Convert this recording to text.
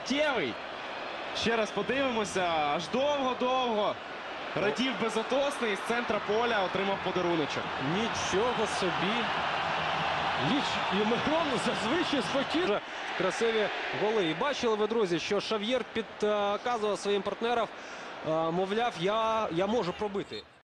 миттєвий. Ще раз подивимося. Аж довго-довго. Радів Безотосний з центра поля отримав подаруночок. Нічого собі. Ліч і Мирон зазвичай спокійно. Красиві голи. І бачили ви, друзі, що Шав'єр підказував своїм партнерам, мовляв, я можу пробити.